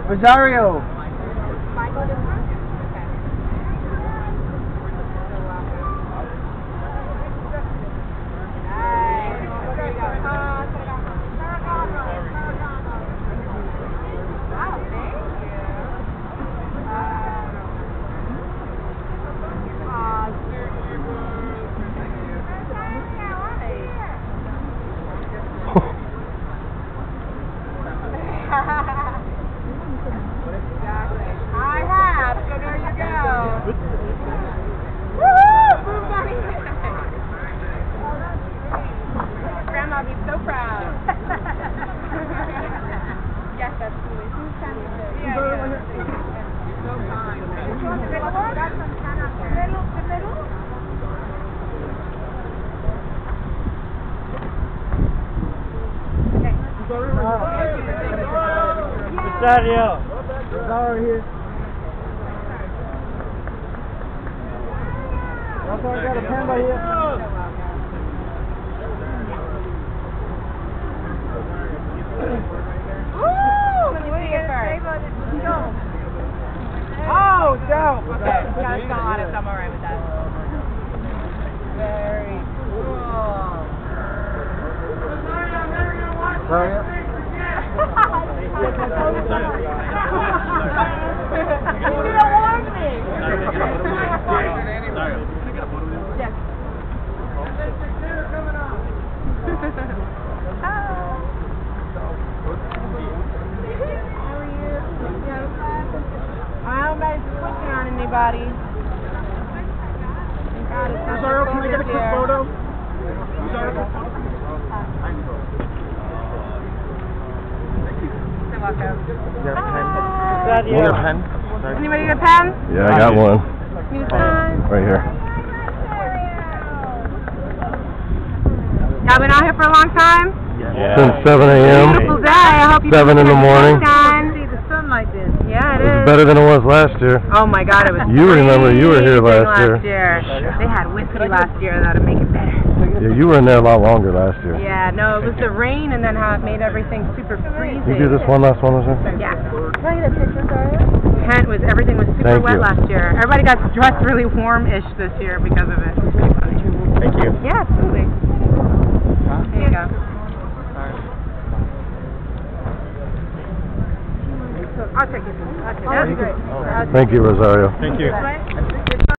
Rosario. I have, so there you go. Woohoo! Boom, bunny. Grandma will be so proud. Yes, absolutely. Yeah. So kind. Which one's the middle one? Got some pen up there. The middle? Okay. Rosario. Rosario here. Also, I got a pen right here. Woo! Let me see it first. Oh, dope. Okay. Yeah, it's gone. I'm alright with that. Very cool. Rosario. You don't want me. Yes. How are you? I don't know if it's pushing on anybody. God, it's not Rosario, can we get a quick photo? You have a pen? You need a pen? Anybody get a pen? Yeah, I got one. Need a pen? Right here. Y'all been out here for a long time? Yeah. Since 7 a.m. Beautiful day. I hope you 7 in the morning. see the sun like this. Yeah, it is. It's better than it was last year. Oh my God, it was. You remember you were here freezing last year. They had whiskey last year that'll make it better. Yeah, you were in there a lot longer last year. Yeah, no, it was the rain and then how it made everything super freezing. You do this one last one, was it? Yeah. Can I get a picture, sorry? Everything was super Thank wet you. last year. Everybody got dressed really warm-ish this year because of it. It was pretty funny. Thank you. Yeah, absolutely. There you go. I'll take it. That's great. Thank you, Rosario. Thank you.